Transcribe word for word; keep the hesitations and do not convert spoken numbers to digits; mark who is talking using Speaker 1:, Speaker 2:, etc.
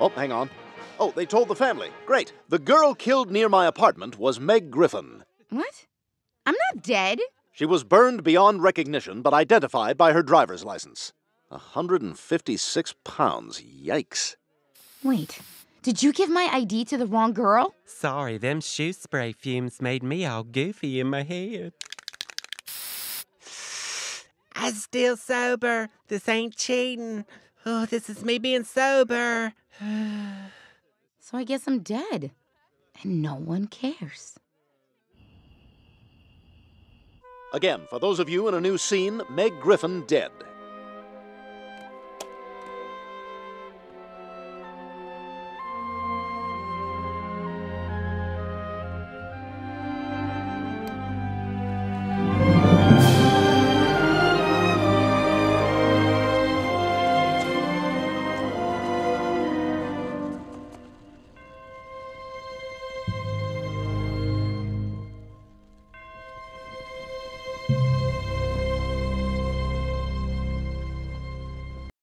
Speaker 1: Oh, hang on. Oh, they told the family. Great. The girl killed near my apartment was Meg Griffin.
Speaker 2: What? I'm not dead.
Speaker 1: She was burned beyond recognition, but identified by her driver's license. one hundred fifty-six pounds. Yikes.
Speaker 2: Wait, did you give my I D to the wrong girl?
Speaker 3: Sorry, them shoe spray fumes made me all goofy in my head. I'm still sober. This ain't cheating. Oh, this is me being sober.
Speaker 2: So I guess I'm dead. And no one cares.
Speaker 1: Again, for those of you in a new scene, Meg Griffin dead.